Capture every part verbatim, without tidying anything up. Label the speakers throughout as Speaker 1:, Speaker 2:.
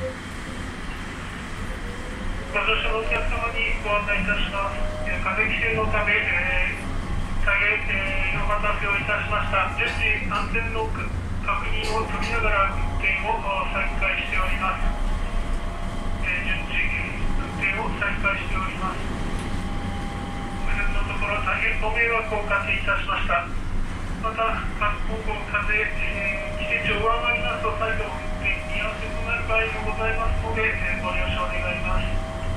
Speaker 1: ご乗車のお客様にご案内いたします。えー、風規制のため、えー、大変、えー、お待たせをいたしました。順次、安全の確認を取りながら運転を再開しております。えー、順次、運転を再開しております。無念のところ、大変ご迷惑をおかけいたしました。また、今後、風、えー、規制値を上回りますと、再度運転見合わせとなる場合もございますので、えー、ご了承願います。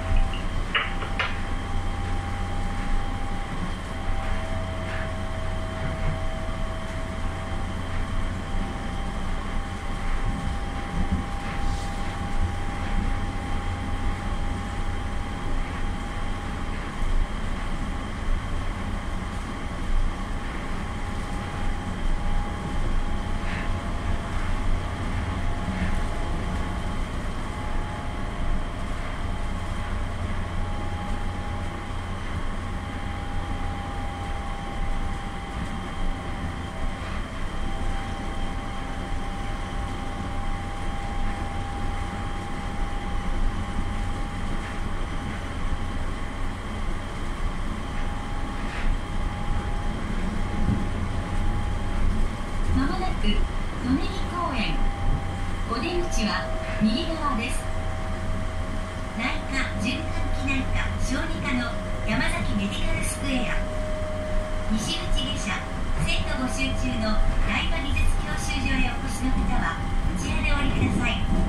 Speaker 2: 舎人公園お出口は右側です。内科循環器内科小児科の山崎メディカルスクエア西口下車、生徒募集中の大和美術教習所へお越しの方はこちらでお降りください。